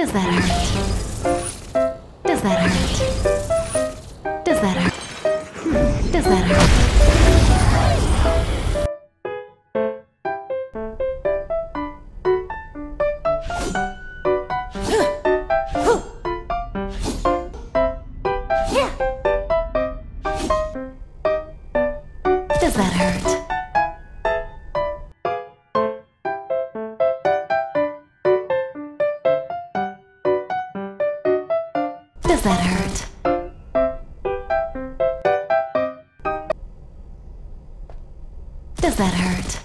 Does that hurt? Does that hurt? Does that hurt? Does that hurt? Does that hurt? Does that hurt? Does that hurt?